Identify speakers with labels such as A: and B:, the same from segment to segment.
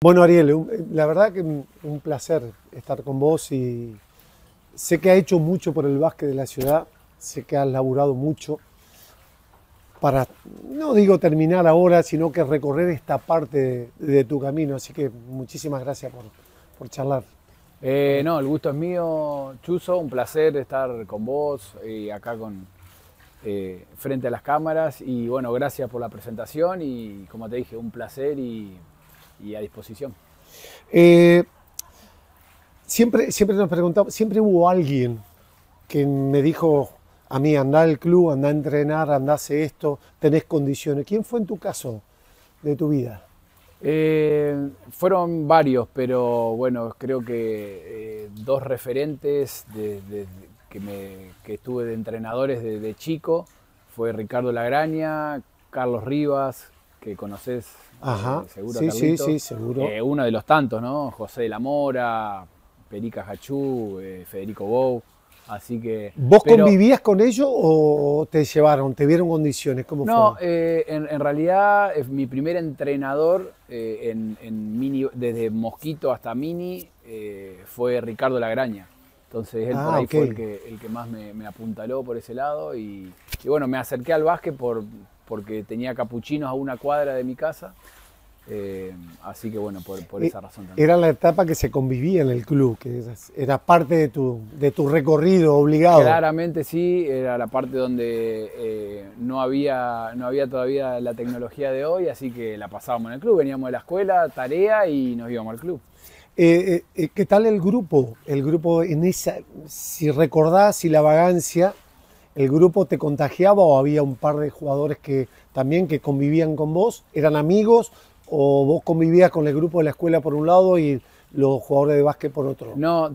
A: Bueno, Ariel, la verdad que un placer estar con vos y sé que has hecho mucho por el básquet de la ciudad, sé que has laburado mucho para, no digo terminar ahora, sino que recorrer esta parte de tu camino, así que muchísimas gracias por charlar.
B: No, el gusto es mío, Chuzo, un placer estar con vos y acá frente a las cámaras y bueno, gracias por la presentación y como te dije, un placer y a disposición.
A: Eh, siempre nos preguntamos, siempre hubo alguien que me dijo a mí, anda al club, anda a entrenar, anda a hacer esto, tenés condiciones. ¿Quién fue en tu caso de tu vida?
B: Fueron varios, pero bueno, creo que dos referentes que estuve de entrenadores de chico fue Ricardo Lagraña, Carlos Rivas, que conocés
A: Ajá,
B: seguro a
A: sí, sí,
B: Carlito,
A: sí, seguro.
B: uno de los tantos, ¿no? José de la Mora, Perica Hachú, Federico Bou, así que,
A: ¿Vos
B: pero
A: convivías con ellos o te llevaron, te vieron condiciones? ¿Cómo fue?
B: no, en realidad mi primer entrenador desde Mosquito hasta Mini fue Ricardo Lagraña. Entonces él por
A: Ah,
B: ahí
A: ok.
B: fue el que más me apuntaló por ese lado y bueno, me acerqué al básquet porque tenía capuchinos a una cuadra de mi casa. Así que bueno, por esa razón también.
A: Era la etapa que se convivía en el club, que era parte de tu recorrido obligado.
B: Claramente sí, era la parte donde no había todavía la tecnología de hoy, así que la pasábamos en el club, veníamos de la escuela, tarea y nos íbamos al club.
A: ¿Qué tal el grupo? El grupo en esa, si recordás, si la vagancia, ¿el grupo te contagiaba o había un par de jugadores que también que convivían con vos? ¿Eran amigos o vos convivías con el grupo de la escuela por un lado y los jugadores de básquet por otro?
B: No,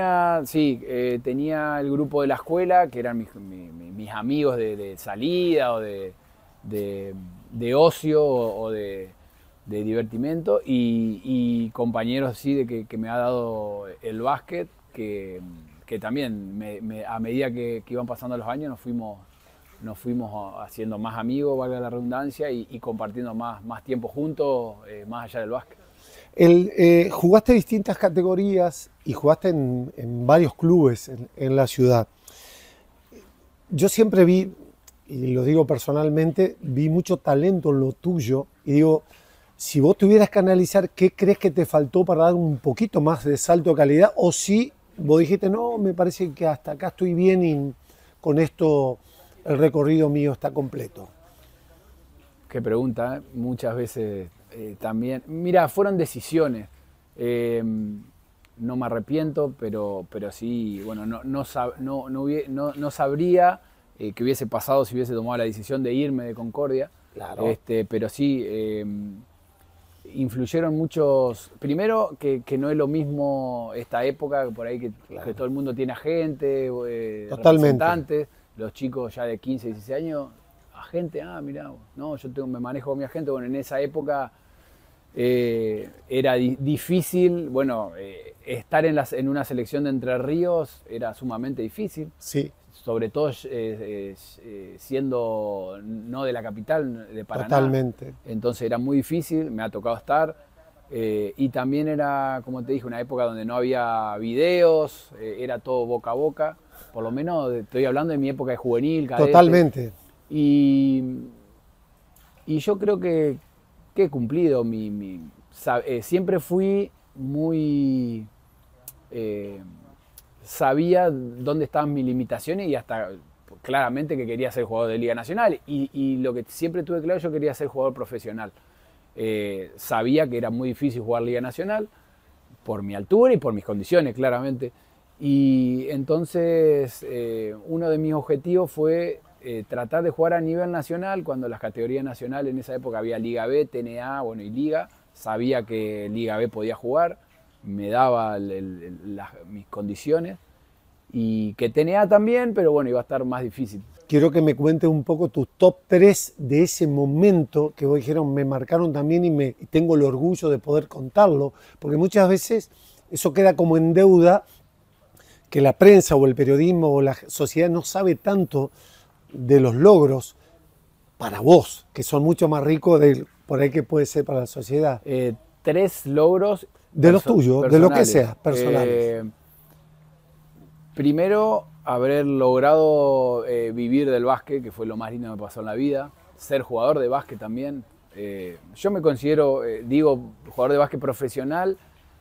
B: tenía el grupo de la escuela, que eran mis amigos de salida o de ocio o de divertimento, y compañeros sí, que me ha dado el básquet, que también a medida que iban pasando los años nos fuimos haciendo más amigos, valga la redundancia, y compartiendo más tiempo juntos, más allá del básquet.
A: Jugaste distintas categorías y jugaste en varios clubes en la ciudad. Yo siempre vi, y lo digo personalmente, vi mucho talento en lo tuyo y digo, si vos tuvieras que analizar qué crees que te faltó para dar un poquito más de salto de calidad o si vos dijiste, no, me parece que hasta acá estoy bien y con esto el recorrido mío está completo.
B: Qué pregunta, ¿eh? Muchas veces también. Mira, fueron decisiones. Eh, no me arrepiento, pero sí, bueno, no sabría qué hubiese pasado si hubiese tomado la decisión de irme de Concordia.
A: Claro.
B: Pero sí, influyeron muchos. Primero, que no es lo mismo esta época, por ahí que todo el mundo tiene agente,
A: Totalmente.
B: representantes, los chicos ya de 15, 16 años, agente, mirá, no, me manejo con mi agente. Bueno, en esa época era difícil, bueno, estar en una selección de Entre Ríos era sumamente difícil,
A: Sí,
B: sobre todo siendo no de la capital, de Paraná.
A: totalmente.
B: Entonces era muy difícil, me ha tocado estar. Y también era, como te dije, una época donde no había videos, era todo boca a boca. Por lo menos estoy hablando de mi época de juvenil, cadete.
A: Totalmente.
B: Y, y yo creo que he cumplido siempre fui muy... sabía dónde estaban mis limitaciones y hasta claramente que quería ser jugador de Liga Nacional. Y lo que siempre tuve claro, yo quería ser jugador profesional. Sabía que era muy difícil jugar Liga Nacional por mi altura y por mis condiciones, claramente. Y entonces uno de mis objetivos fue tratar de jugar a nivel nacional, cuando las categorías nacionales en esa época había Liga B, TNA, bueno, y Liga. Sabía que Liga B podía jugar, me daba mis condiciones, y que TNA también, pero bueno, iba a estar más difícil.
A: Quiero que me cuentes un poco tus top 3 de ese momento que vos dijeron, me marcaron también y tengo el orgullo de poder contarlo, porque muchas veces eso queda como en deuda, que la prensa o el periodismo o la sociedad no sabe tanto de los logros para vos, que son mucho más ricos de por ahí que puede ser para la sociedad.
B: 3 logros
A: De los tuyos, de lo que
B: personales.
A: sea, personales.
B: Primero, haber logrado vivir del básquet, que fue lo más lindo que me pasó en la vida. Ser jugador de básquet también. Yo me considero, digo, jugador de básquet profesional,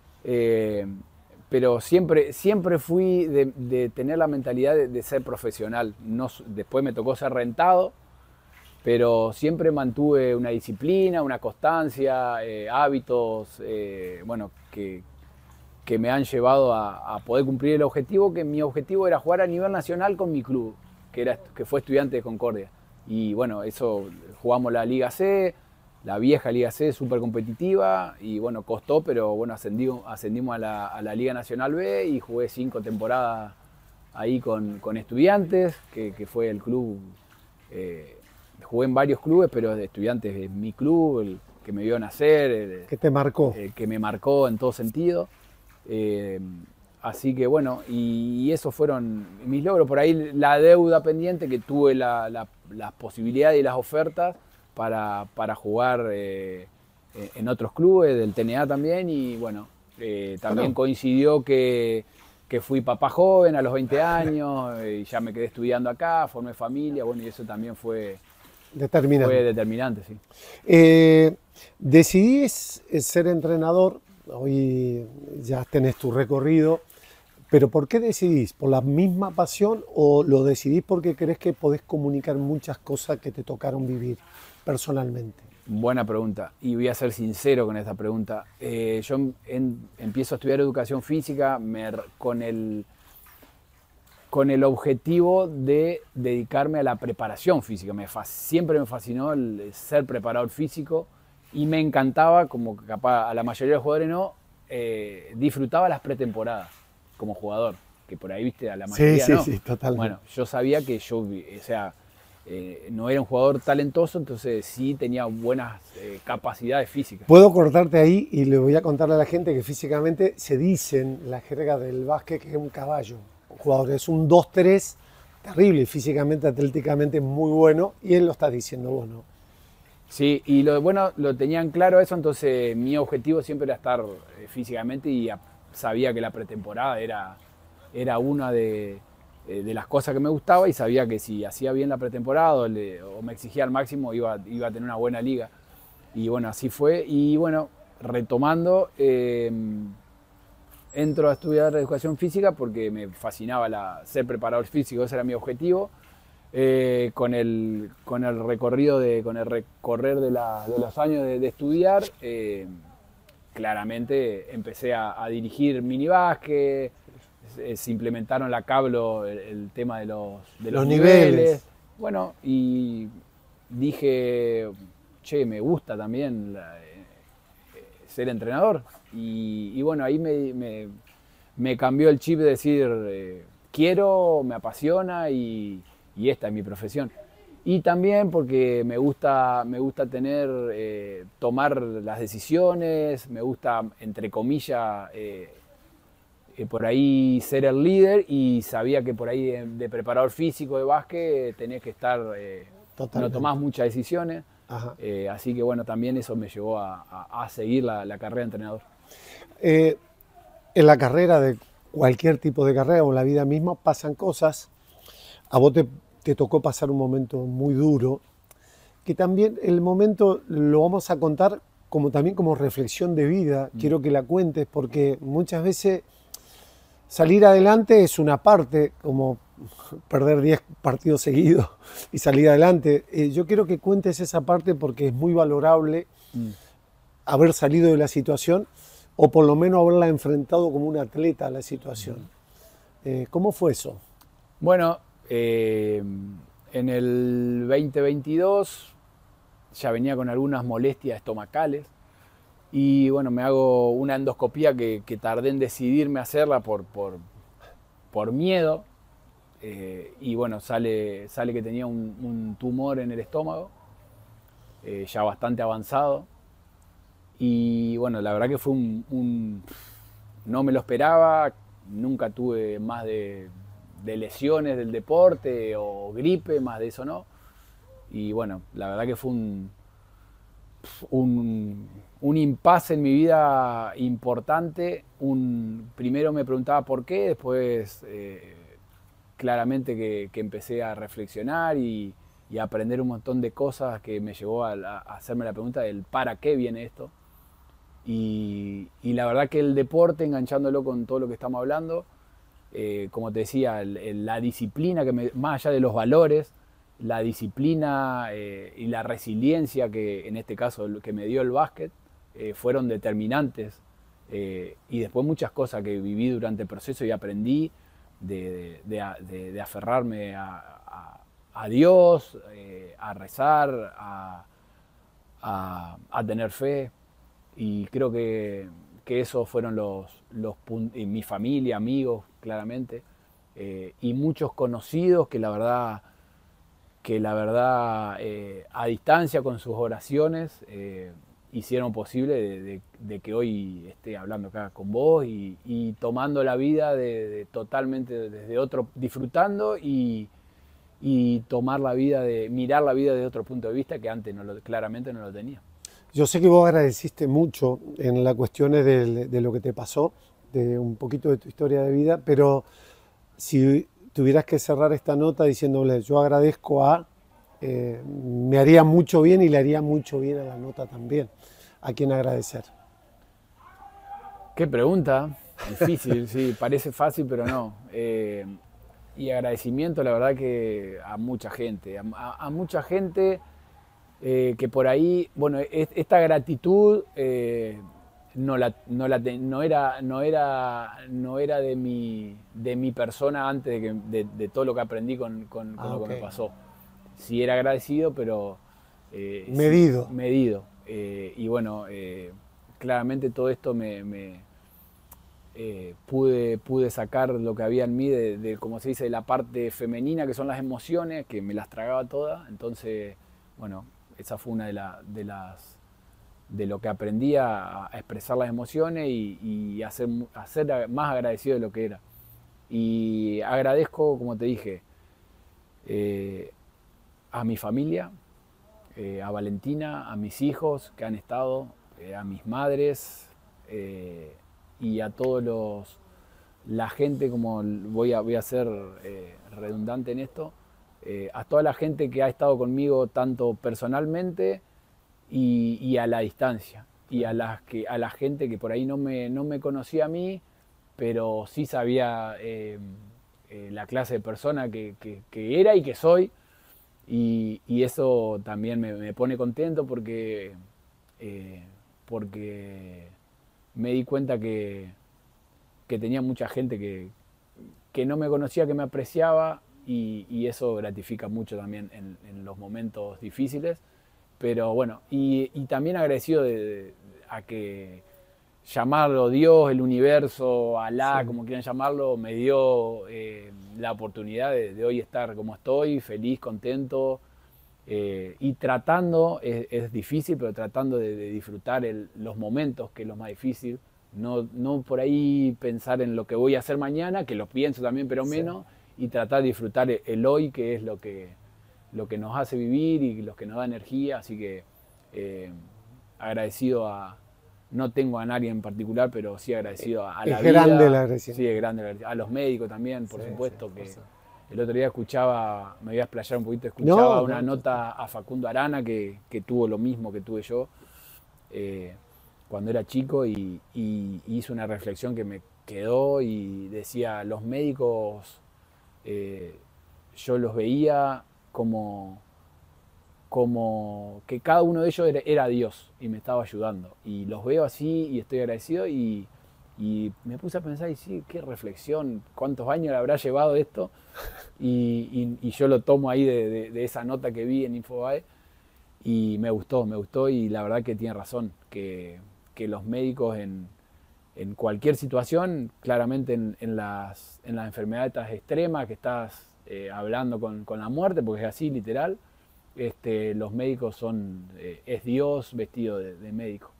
B: pero siempre fui de tener la mentalidad de ser profesional. No, después me tocó ser rentado, pero siempre mantuve una disciplina, una constancia, hábitos, bueno, que me han llevado a poder cumplir el objetivo, que mi objetivo era jugar a nivel nacional con mi club, que fue Estudiantes de Concordia. Y bueno, eso, jugamos la Liga C, la vieja Liga C, súper competitiva, y bueno, costó, pero bueno, ascendimos a la Liga Nacional B y jugué 5 temporadas ahí con Estudiantes, que fue el club. Jugué en varios clubes, pero de Estudiantes es mi club, el que me vio nacer,
A: que te marcó.
B: Que me marcó en todo sentido. Así que bueno, y esos fueron mis logros. Por ahí la deuda pendiente, que tuve las posibilidades y las ofertas para jugar en otros clubes, del TNA también, y bueno, también coincidió que fui papá joven a los 20 años, y ya me quedé estudiando acá, formé familia, bueno, y eso también fue determinante, sí.
A: Decidís ser entrenador, hoy ya tenés tu recorrido, pero ¿por qué decidís? ¿Por la misma pasión o lo decidís porque crees que podés comunicar muchas cosas que te tocaron vivir personalmente?
B: Buena pregunta, y voy a ser sincero con esta pregunta. Yo empiezo a estudiar educación física con el objetivo de dedicarme a la preparación física. Siempre me fascinó el ser preparador físico y me encantaba, como capaz a la mayoría de los jugadores no, disfrutaba las pretemporadas como jugador, que por ahí, viste, a la mayoría no.
A: Sí, totalmente.
B: Bueno, yo sabía que no era un jugador talentoso, entonces sí tenía buenas capacidades físicas.
A: Puedo cortarte ahí y le voy a contarle a la gente que físicamente se dice en la jerga del básquet que es un caballo. Un jugador es un 2-3 terrible, físicamente, atléticamente muy bueno, y él lo está diciendo vos, ¿no?
B: Sí, y lo tenían claro eso, entonces mi objetivo siempre era estar físicamente, y sabía que la pretemporada era una de las cosas que me gustaba, y sabía que si hacía bien la pretemporada o me exigía al máximo iba a tener una buena liga. Y bueno, así fue. Y bueno, retomando, entro a estudiar educación física porque me fascinaba ser preparador físico, ese era mi objetivo. Con el recorrer de los años de estudiar, claramente empecé a dirigir minibásquet. Se implementaron la Cablo, el tema de los niveles. Bueno, y dije, che, me gusta también ser entrenador. Y bueno, ahí me cambió el chip de decir, quiero, me apasiona y esta es mi profesión. Y también porque me gusta tomar las decisiones, me gusta, entre comillas, por ahí ser el líder, y sabía que por ahí de preparador físico de básquet tenés que estar, no tomás muchas decisiones, así que bueno, también eso me llevó a seguir la carrera de entrenador.
A: En la carrera, de cualquier tipo de carrera o en la vida misma, pasan cosas. A vos te tocó pasar un momento muy duro, que también el momento lo vamos a contar también como reflexión de vida. Quiero que la cuentes porque muchas veces salir adelante es una parte, como perder 10 partidos seguidos y salir adelante. Yo quiero que cuentes esa parte porque es muy valorable haber salido de la situación, o por lo menos haberla enfrentado como un atleta a la situación. ¿Cómo fue eso?
B: Bueno, en el 2022 ya venía con algunas molestias estomacales. Y bueno, me hago una endoscopía que tardé en decidirme a hacerla por miedo. Y bueno, sale que tenía un tumor en el estómago, ya bastante avanzado. Y bueno, la verdad que fue no me lo esperaba, nunca tuve más de lesiones del deporte o gripe, más de eso no. Y bueno, la verdad que fue un impasse en mi vida importante. Primero me preguntaba por qué, después claramente que empecé a reflexionar y a aprender un montón de cosas que me llevó a hacerme la pregunta del para qué viene esto. Y la verdad que el deporte, enganchándolo con todo lo que estamos hablando, como te decía, la disciplina, más allá de los valores, la disciplina y la resiliencia que en este caso que me dio el básquet fueron determinantes. Y después muchas cosas que viví durante el proceso y aprendí de aferrarme a Dios, a rezar, a tener fe. Y creo que esos fueron los puntos, mi familia, amigos, claramente, y muchos conocidos que la verdad, a distancia con sus oraciones, hicieron posible de que hoy esté hablando acá con vos y tomando la vida totalmente desde otro, disfrutando y tomar la vida, mirar la vida desde otro punto de vista que antes claramente no lo tenía.
A: Yo sé que vos agradeciste mucho en las cuestiones de lo que te pasó, de un poquito de tu historia de vida, pero si tuvieras que cerrar esta nota diciéndole yo agradezco me haría mucho bien y le haría mucho bien a la nota también. ¿A quién agradecer?
B: Qué pregunta, difícil, sí, parece fácil, pero no. Y agradecimiento, la verdad que a mucha gente, a mucha gente que por ahí, bueno, esta gratitud no era de mi persona antes de todo lo que aprendí con lo que me pasó. Sí era agradecido, pero
A: medido.
B: Sí, medido. Y bueno, claramente todo esto pude sacar lo que había en mí como se dice, de la parte femenina, que son las emociones, que me las tragaba todas. Entonces, bueno, esa fue una de lo que aprendí a expresar las emociones y a ser más agradecido de lo que era. Y agradezco, como te dije, a mi familia, a Valentina, a mis hijos que han estado, a mis madres y a todos la gente, como voy a ser redundante en esto, a toda la gente que ha estado conmigo tanto personalmente y a la distancia. Y a la gente que por ahí no me conocía a mí, pero sí sabía la clase de persona que era y que soy. Y eso también me pone contento porque me di cuenta que tenía mucha gente que no me conocía, que me apreciaba, y eso gratifica mucho también en los momentos difíciles. Pero bueno, y también agradecido a que llamarlo Dios, el universo, Alá, sí, como quieran llamarlo, me dio la oportunidad de hoy estar como estoy, feliz, contento, y tratando, es difícil, pero tratando de disfrutar los momentos, que es lo más difícil. No por ahí pensar en lo que voy a hacer mañana, que lo pienso también, pero menos, sí, y tratar de disfrutar el hoy, que es lo que nos hace vivir y lo que nos da energía. Así que agradecido no tengo a nadie en particular, pero sí agradecido a la vida.
A: Es grande la agradecimiento.
B: Sí, es grande. A los médicos también, por supuesto, que el otro día me voy a explayar un poquito, escuchaba una nota a Facundo Arana que tuvo lo mismo que tuve yo cuando era chico, y hizo una reflexión que me quedó y decía, los médicos yo los veía como que cada uno de ellos era Dios y me estaba ayudando. Y los veo así y estoy agradecido y me puse a pensar, y sí, qué reflexión, cuántos años le habrá llevado esto. Y yo lo tomo ahí de esa nota que vi en Infobae y me gustó, y la verdad que tiene razón, que los médicos en cualquier situación, claramente en las enfermedades extremas que estás hablando con la muerte, porque es así literal, los médicos es Dios vestido de médico.